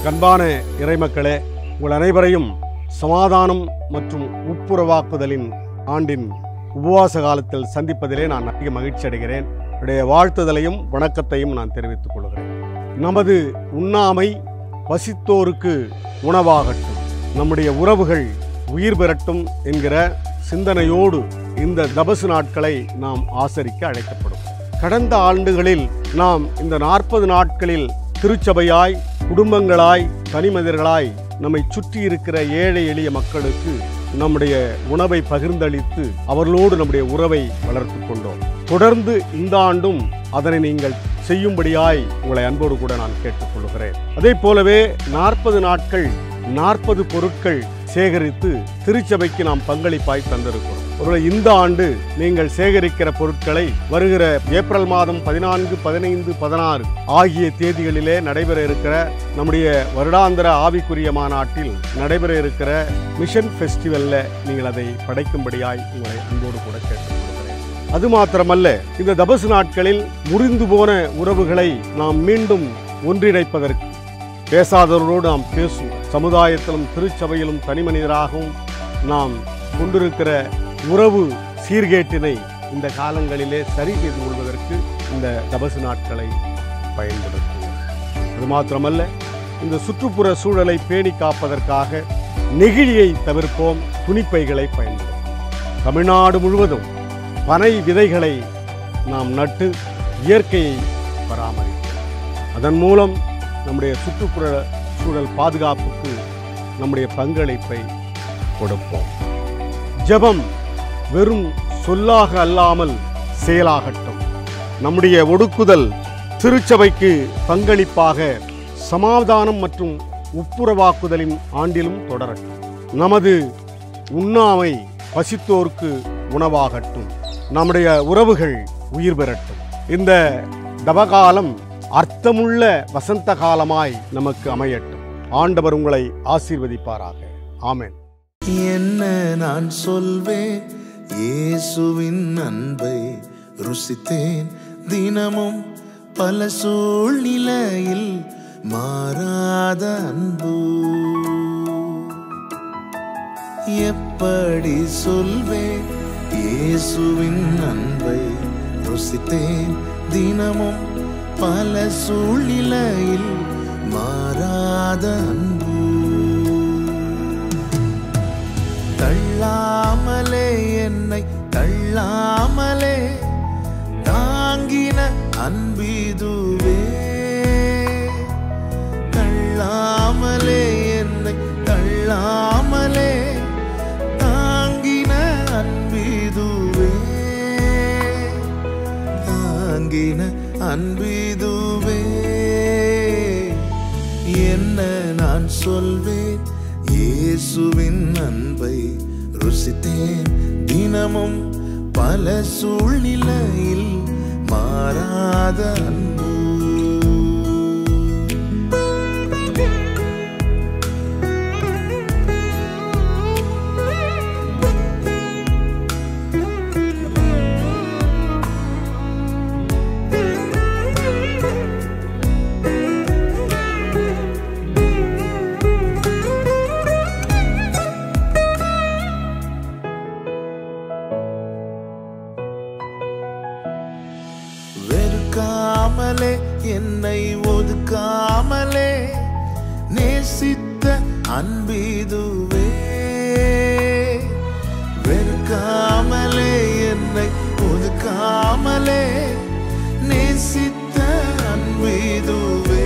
அன்பான இறைமக்களே, உங்கள் அனைவரையும் சமாதானம் மற்றும் ஒப்புரவாக்குதலின் ஆண்டின் உபவாச காலத்தில் சந்திப்பதிலே நான் அதிக மகிழ்ச்சி அடைகிறேன். என்னுடைய வாழ்த்துதலையும் வணக்கத்தையும் நான் தெரிவித்துக் கொள்கிறேன். நமது உண்ணாமை பசித்தோருக்கு உணவாகட்டும், நம்முடைய உறவுகள் உயிர் பெறட்டும் என்கிற சிந்தனையோடு இந்த தபசு நாட்களை நாம் ஆசரிக்க அழைக்கப்படும். கடந்த ஆண்டுகளில் நாம் இந்த 40 நாட்களில் திருச்சபையாய், குடும்பங்களாய், தனிமனிதர்களாய் நம்மை சுற்றி இருக்கிற ஏழை எளிய மக்களுக்கு நம்முடைய உணவை பகிர்ந்தளித்து அவர்களோடு நம்முடைய உறவை வளர்த்து கொண்டோம். தொடர்ந்து இந்த ஆண்டும் அதனை நீங்கள் செய்யும்படியாய் உங்களை அன்போடு கூட நான் கேட்டுக்கொள்கிறேன். அதே போலவே 40 நாட்கள் 40 பொருட்கள் சேகரித்து திருச்சபைக்கு நாம் பங்களிப்பாய் தந்திருக்கிறோம். ஒருவேளை இந்த ஆண்டு நீங்கள் சேகரிக்கிற பொருட்களை வருகிற ஏப்ரல் மாதம் 14, 15, 16 ஆகிய தேதிகளிலே நடைபெற இருக்கிற நம்முடைய வருடாந்திர ஆவிக்குரிய மாநாட்டில் நடைபெற இருக்கிற மிஷன் ஃபெஸ்டிவல்ல நீங்கள் அதை படைக்கும்படியாய் உங்களை அன்போடு கூட கேட்டுக்கொள்கிறேன். அது மாத்திரமல்ல, இந்த தபசு நாட்களில் முறிந்து போன உறவுகளை நாம் மீண்டும் ஒன்றிணைப்பதற்கு, பேசாதவர்களோடு நாம் பேசும், சமுதாயத்திலும் திருச்சபையிலும் தனிமனிதராகவும் நாம் கொண்டிருக்கிற உறவு சீர்கேட்டினை இந்த காலங்களிலே சரி செய்து கொள்வதற்கு இந்த தபசு நாட்களை பயன்படுத்துவோம். அது மாத்திரமல்ல, இந்த சுற்றுப்புற சூழலை பேணி காப்பதற்காக நெகிழியை தவிர்ப்போம், துணிப்பைகளை பயன்படுத்தும். தமிழ்நாடு முழுவதும் பனை விதைகளை நாம் நட்டு இயற்கையை பராமரிப்போம். அதன் மூலம் நம்முடைய சுற்றுப்புற சூழல் பாதுகாப்புக்கு நம்முடைய பங்களிப்பை கொடுப்போம். ஜெபம் வெறும் சொல்லாக அல்லாமல் செயலாகட்டும். நம்முடைய ஒடுக்குதல் திருச்சபைக்கு பங்களிப்பாக சமாதானம் மற்றும் ஒப்புரவாக்குதலின் ஆண்டிலும் தொடரட்டும். நமது உண்ணாமை பசித்தோருக்கு உணவாகட்டும். நம்முடைய உறவுகள் உயிர் பெறட்டும். இந்த தபகாலம் அர்த்தமுள்ள வசந்த காலமாய் நமக்கு அமையட்டும். ஆண்டவர் உங்களை ஆசீர்வதிப்பாராக. ஆமென். என்ன நான் சொல்வேன், இயேசுவின் அன்பை ருசித்தேன் தினமும், பல சூழ்நிலையில் மாறாத அன்பு. எப்படி சொல்வேன், இயேசுவின் அன்பை ருசித்தேன் தினமும், பல சூழ்நிலையில் மாறாத அன்பு. தள்ளாமலே என்னை தள்ளாமலே தாங்கின அன்பிதுவே, தள்ளாமலே என்னை தள்ளாமலே தாங்கின அன்பிதுவே, தாங்கின அன்பிதுவே. என்ன நான் சொல்வேன், இயேசுவின் அன்பை ருசித்தேன் தினமும், பல சூழ்நிலையில் மாறாத அன்பு. வெறுக்காமலே என்னை ஒதுக்காமலே நேசித்த அன்பிதுவே, வெறுக்காமலே என்னை ஒதுக்காமலே நேசித்த அன்பிதுவே,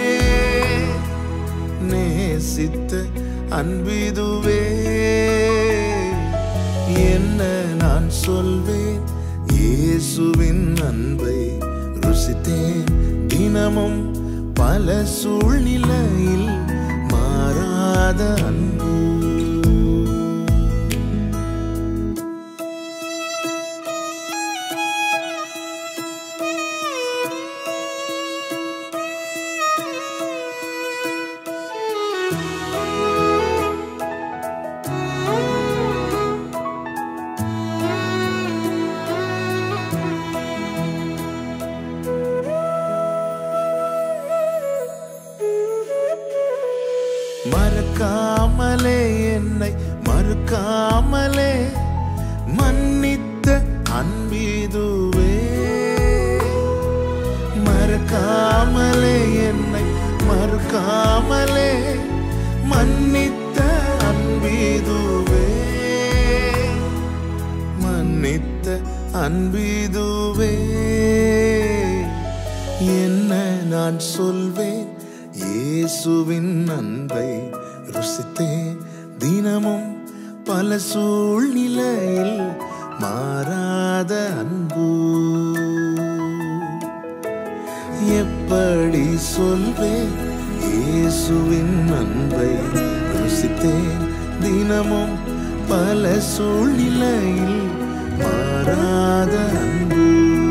நேசித்த அன்பிதுவே. என்ன நான் சொல்வேன், இயேசுவின் அன்பை ருசித்தேன் தினமும், பல சூழ்நிலையில் மாறாத அன்பு. மறக்காமலே என்னை மறுக்காமலே மன்னித்த அன்பீதுவே. மறக்காமலே என்னை மறுக்காமலே மன்னித்த அன்பீதுவே. மன்னித்த அன்பீதுவே. என்ன நான் சொல்வேன், இயேசுவின் அன்பை ருசித்தேன் தினமும் பல சூழ்நிலையில் மாறாத அன்பு. எப்படி சொல்வேன், இயேசுவின் அன்பை ருசித்தேன் தினமும் பல சூழ்நிலையில் மாறாத அன்பு.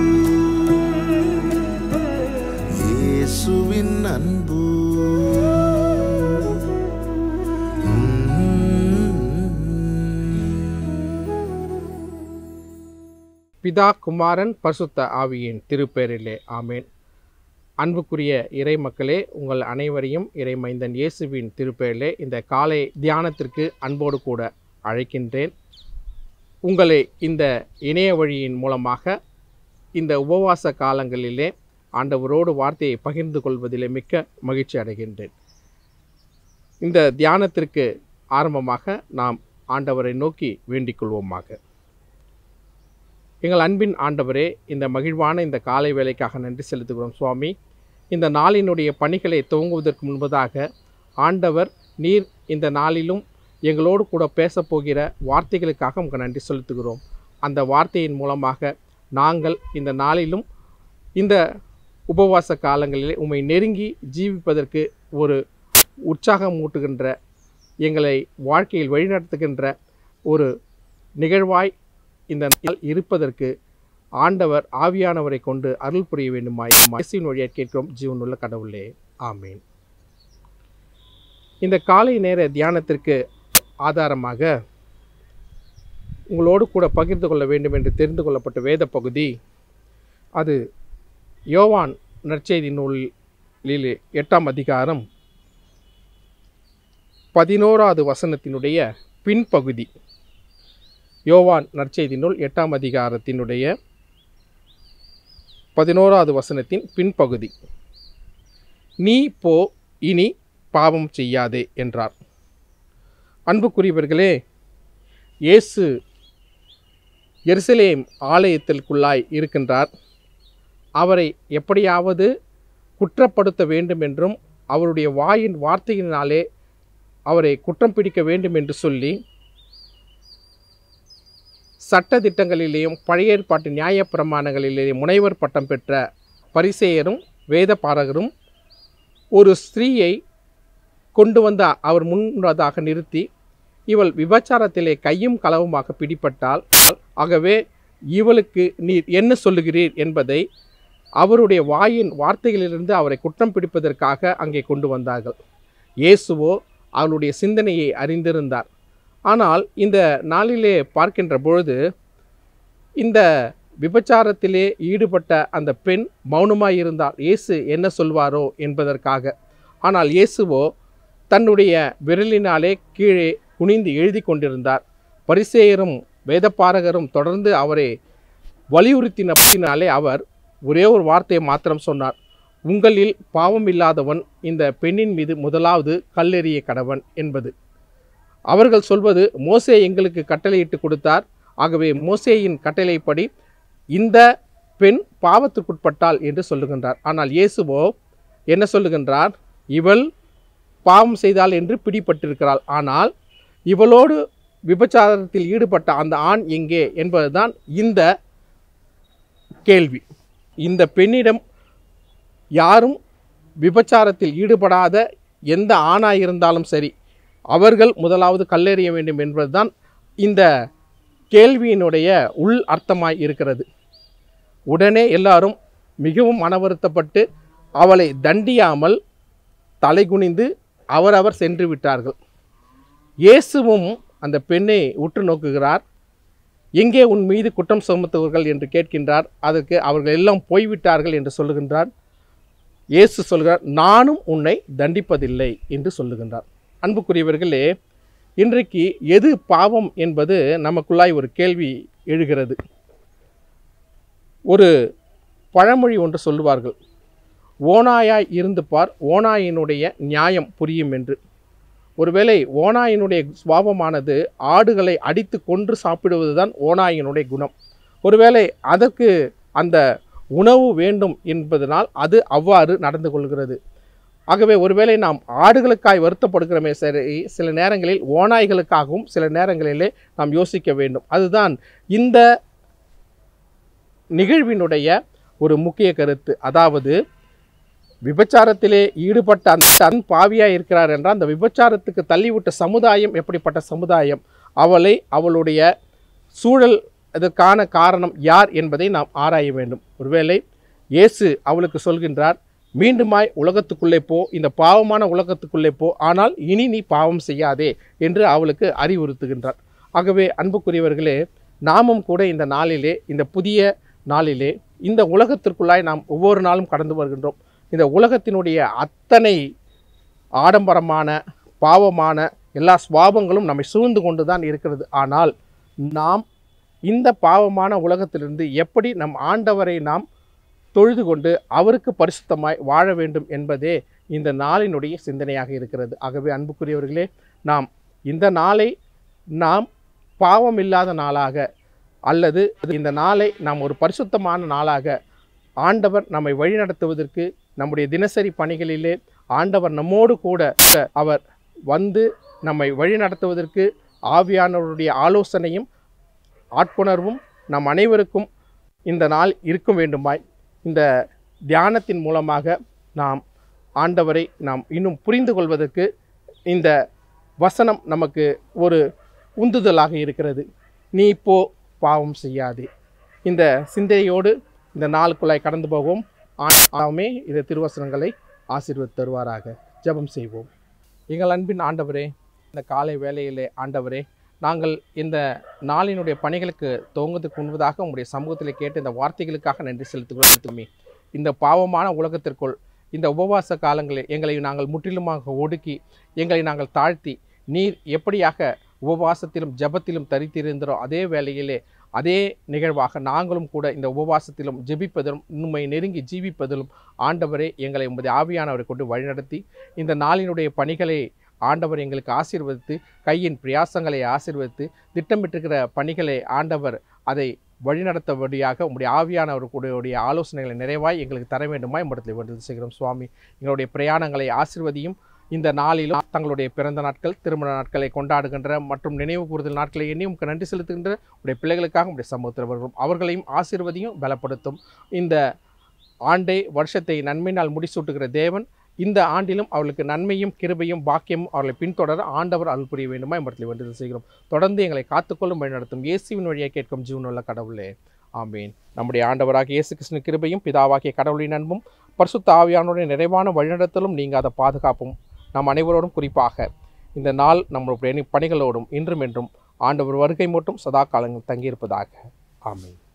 இயேசுவின் அன்பு. பிதா, குமாரன், பரிசுத்த ஆவியின் திருப்பெயரிலே ஆமேன். அன்புக்குரிய இறை மக்களே, உங்கள் அனைவரையும் இறைமைந்தன் இயேசுவின் திருப்பெயரிலே இந்த காலை தியானத்திற்கு அன்போடு கூட அழைக்கின்றேன். உங்களை இந்த இணைய வழியின் மூலமாக இந்த உபவாச காலங்களிலே ஆண்டவரோடு வார்த்தையை பகிர்ந்து கொள்வதிலே மிக்க மகிழ்ச்சி அடைகின்றேன். இந்த தியானத்திற்கு ஆரம்பமாக நாம் ஆண்டவரை நோக்கி வேண்டிக் கொள்வோமாக. எங்கள் அன்பின் ஆண்டவரே, இந்த மகிழ்வான இந்த காலை வேளைக்காக நன்றி செலுத்துகிறோம் சுவாமி. இந்த நாளினுடைய பணிகளை துவங்குவதற்கு முன்பதாக ஆண்டவர் நீர் இந்த நாளிலும் எங்களோடு கூட பேசப்போகிற வார்த்தைகளுக்காக உங்களுக்கு நன்றி செலுத்துகிறோம். அந்த வார்த்தையின் மூலமாக நாங்கள் இந்த நாளிலும் இந்த உபவாச காலங்களிலே உம்மை நெருங்கி ஜீவிப்பதற்கு ஒரு உற்சாகம் ஊட்டுகின்ற, எங்களை வாழ்க்கையில் வழிநடத்துகின்ற ஒரு நிகழ்வாய் இந்த நாள் இருப்பதற்கு ஆண்டவர் ஆவியானவரை கொண்டு அருள் புரிய வேண்டுமாய் இயேசுவின் வழியாக கேட்கிறோம் ஜீவனுள்ள கடவுளே, ஆமீன். இந்த காலை நேர தியானத்திற்கு ஆதாரமாக உங்களோடு கூட பகிர்ந்து கொள்ள வேண்டும் என்று தெரிந்து கொள்ளப்பட்ட வேத பகுதி, அது யோவான் நற்செய்தி நூலில் 8ஆம் அதிகாரம் 11வது வசனத்தினுடைய பின்பகுதி. யோவான் நற்செய்தி நூல் 8ஆம் அதிகாரத்தினுடைய 11வது வசனத்தின் பின்பகுதி. நீ போ, இனி பாவம் செய்யாதே என்றார். அன்புக்குரியவர்களே, இயேசு எருசலேம் ஆலயத்திற்குள்ளாய் இருக்கின்றார். அவரை எப்படியாவது குற்றப்படுத்த வேண்டும் என்றும் அவருடைய வாயின் வார்த்தையினாலே அவரை குற்றம் பிடிக்க வேண்டும் என்று சொல்லி சட்ட திட்டங்களிலேயும் பழைய ஏற்பாட்டு நியாயப்பிரமாணங்களிலேயும் முனைவர் பட்டம் பெற்ற பரிசேயரும் வேத பாரகரும் ஒரு ஸ்திரீயை கொண்டு வந்த அவர் முன்னதாக நிறுத்தி, இவள் விபச்சாரத்திலே கையும் களவுமாக பிடிபட்டால், ஆகவே இவளுக்கு நீர் என்ன சொல்லுகிறீர் என்பதை அவருடைய வாயின் வார்த்தைகளிலிருந்து அவரை குற்றம் பிடிப்பதற்காக அங்கே கொண்டு வந்தார்கள். இயேசுவோ அவருடைய சிந்தனையை அறிந்திருந்தார். ஆனால் இந்த நாளிலே பார்க்கின்ற பொழுது இந்த விபச்சாரத்திலே ஈடுபட்ட அந்த பெண் மௌனமாய் இருந்தார், இயேசு என்ன சொல்வாரோ என்பதற்காக. ஆனால் இயேசுவோ தன்னுடைய விரலினாலே கீழே குனிந்து எழுதி கொண்டிருந்தார். பரிசேயரும் வேதபாரகரும் தொடர்ந்து அவரை வலியுறுத்தினாலே அவர் ஒரே ஒரு வார்த்தையை மாத்திரம் சொன்னார், உங்களில் பாவம் இல்லாதவன் இந்த பெண்ணின் மீது முதலாவது கல்லெறிய கடவன் என்பது. அவர்கள் சொல்வது, மோசே எங்களுக்கு கட்டளையிட்டு கொடுத்தார், ஆகவே மோசேயின் கட்டளைப்படி இந்த பெண் பாவத்துக்குட்பட்டாள் என்று சொல்லுகின்றார். ஆனால் இயேசுவோ என்ன சொல்லுகின்றார், இவள் பாவம் செய்தாள் என்று பிடிபட்டிருக்கிறாள், ஆனால் இவளோடு விபச்சாரத்தில் ஈடுபட்ட அந்த ஆண் எங்கே என்பதுதான் இந்த கேள்வி. இந்த பெண்ணிடம் யாரும் விபச்சாரத்தில் ஈடுபடாத எந்த ஆணாயிருந்தாலும் சரி, அவர்கள் முதலாவது கல்லெறிய வேண்டும் என்பதுதான் இந்த கேள்வியினுடைய உள் அர்த்தமாய் இருக்கிறது. உடனே எல்லாரும் மிகவும் மனவருத்தப்பட்டு அவளை தண்டியாமல் தலைகுனிந்து அவரவர் சென்று விட்டார்கள். இயேசுவும் அந்த பெண்ணை உற்று நோக்குகிறார். எங்கே உன் மீது குற்றம் சுமத்துவர்கள் என்று கேட்கின்றார். அதற்கு அவர்கள் எல்லாம் போய்விட்டார்கள் என்று சொல்லுகின்றார். இயேசு சொல்கிறார், நானும் உன்னை தண்டிப்பதில்லை என்று சொல்லுகின்றார். அன்புக்குரியவர்களே, இன்றைக்கு எது பாவம் என்பது நமக்குள்ளாய் ஒரு கேள்வி எழுகிறது. ஒரு பழமொழி ஒன்று சொல்லுவார்கள், ஓநாயாய் இருந்து பார், ஓநாயினுடைய நியாயம் புரியும் என்று. ஒருவேளை ஓநாயினுடைய சுபாவமானது ஆடுகளை அடித்து கொன்று சாப்பிடுவது தான் ஓநாயினுடைய குணம். ஒருவேளை அதற்கு அந்த உணவு வேண்டும் என்பதனால் அது அவ்வாறு நடந்து கொள்கிறது. ஆகவே ஒருவேளை நாம் ஆடுகளுக்காய் வருத்தப்படுகிறோமே சரி, சில நேரங்களில் ஓநாய்களுக்காகவும் சில நேரங்களிலே நாம் யோசிக்க வேண்டும். அதுதான் இந்த நிகழ்வினுடைய ஒரு முக்கிய கருத்து. அதாவது விபச்சாரத்திலே ஈடுபட்ட அந்த பாவியாக இருக்கிறார் என்றால் அந்த விபச்சாரத்துக்கு தள்ளிவிட்ட சமுதாயம் எப்படிப்பட்ட சமுதாயம், அவளுடைய சூழல், அதற்கான காரணம் யார் என்பதை நாம் ஆராய வேண்டும். ஒருவேளை இயேசு அவளுக்கு சொல்கின்றார், மீண்டுமாய் உலகத்துக்குள்ளே போ, இந்த பாவமான உலகத்துக்குள்ளே போ, ஆனால் இனி நீ பாவம் செய்யாதே என்று அவளுக்கு அறிவுறுத்துகின்றார். ஆகவே அன்புக்குரியவர்களே, நாமும் கூட இந்த நாளிலே, இந்த புதிய நாளிலே, இந்த உலகத்திற்குள்ளாய் நாம் ஒவ்வொரு நாளும் கடந்து வருகின்றோம். இந்த உலகத்தினுடைய அத்தனை ஆடம்பரமான பாவமான எல்லா சுபாவங்களும் நம்மை சூழ்ந்து கொண்டு தான் இருக்கிறது. ஆனால் நாம் இந்த பாவமான உலகத்திலிருந்து எப்படி நம் ஆண்டவரை நாம் தொழுது கொண்டு அவருக்கு பரிசுத்தமாய் வாழ வேண்டும் என்பதே இந்த நாளினுடைய சிந்தனையாக இருக்கிறது. ஆகவே அன்புக்குரியவர்களே, நாம் இந்த நாளை நாம் பாவம் இல்லாத நாளாக, அல்லது இந்த நாளை நாம் ஒரு பரிசுத்தமான நாளாக, ஆண்டவர் நம்மை வழிநடத்துவதற்கு, நம்முடைய தினசரி பணிகளிலே ஆண்டவர் நம்மோடு கூட அவர் வந்து நம்மை வழிநடத்துவதற்கு ஆவியானவருடைய ஆலோசனையும் ஆட்புணர்வும் நம் அனைவருக்கும் இந்த நாள் இருக்கும் வேண்டுமாய் இந்த தியானத்தின் மூலமாக நாம் ஆண்டவரை நாம் இன்னும் புரிந்து கொள்வதற்கு இந்த வசனம் நமக்கு ஒரு உந்துதலாக இருக்கிறது. நீ இப்போ பாவம் செய்யாதே. இந்த சிந்தையோடு இந்த நாளுக்குள்ளாய் கடந்து போவோம். ஆமே இந்த திருவசனங்களை ஆசீர்வதித்து தருவாராக. ஜெபம் செய்வோம். எங்கள் அன்பின் ஆண்டவரே, இந்த காலை வேளையிலே ஆண்டவரே, நாங்கள் இந்த நாளினுடைய பணிகளுக்கு துவங்குவதற்கு முன்பதாக உங்களுடைய சமூகத்தில் கேட்ட இந்த வார்த்தைகளுக்காக நன்றி செலுத்துகிறோம். இந்த பாவமான உலகத்திற்குள் இந்த உபவாச காலங்களில் எங்களை நாங்கள் முற்றிலுமாக ஒடுக்கி, எங்களை நாங்கள் தாழ்த்தி, நீர் எப்படியாக உபவாசத்திலும் ஜெபத்திலும் தரித்திருந்தோ அதே வேளையிலே அதே நிகழ்வாக நாங்களும் கூட இந்த உபவாசத்திலும் ஜெபிப்பதிலும் உண்மை நெருங்கி ஜீவிப்பதிலும் ஆண்டவரே எங்களை உமது ஆவியானவரை கொண்டு வழிநடத்தி இந்த நாளினுடைய பணிகளை ஆண்டவர் எங்களுக்கு ஆசீர்வதித்து, கையின் பிரயாசங்களை ஆசீர்வதித்து, திட்டமிட்டிருக்கிற பணிகளை ஆண்டவர் அதை வழிநடத்தபடியாக உங்களுடைய ஆவியானவர்களுடைய ஆலோசனைகளை நிறைவாய் எங்களுக்கு தர வேண்டுமாய் உம்மிடத்தில் வேண்டுதல் செய்கிறோம். சுவாமி, எங்களுடைய பிரயாணங்களை ஆசீர்வதியும். இந்த நாளிலும் தங்களுடைய பிறந்த நாட்கள், திருமண நாட்களை கொண்டாடுகின்ற மற்றும் நினைவு கூறுதல் நாட்களை எண்ணி உங்களுக்கு நன்றி செலுத்துகின்ற உடைய பிள்ளைகளுக்காக உடைய சமூகத்தில் வருகிறோம். அவர்களையும் ஆசீர்வதியும், பலப்படுத்தும். இந்த ஆண்டை, வருஷத்தை நன்மையினால் முடிசூட்டுகிற தேவன் இந்த ஆண்டிலும் அவர்களுக்கு நன்மையும் கிருபையும் பாக்கியமும் அவர்களை பின்தொடர ஆண்டவர் அருள் புரிய வேண்டுமா என்பதில் வேண்டுதல் செய்கிறோம். தொடர்ந்து எங்களை காத்துக்கொள்ளும் வழிநடத்தும் இயேசுவின் வழியை கேட்கும் ஜீவனுள்ள கடவுளே, ஆமீன். நம்முடைய ஆண்டவராகிய இயேசு கிறிஸ்துவின் கிருபையும் பிதாவாகிய கடவுளின் அன்பும் பரிசுத்த ஆவியானுடைய நிறைவான வழிநடத்தலும் நீங்காத பாதுகாப்பும் நம் அனைவரோடும், குறிப்பாக இந்த நாள் நம்முடைய பணிகளோடும் இன்றும் என்றும் ஆண்டவர் வருகை மட்டும் சதா காலங்கள் தங்கியிருப்பதாக. ஆமீன்.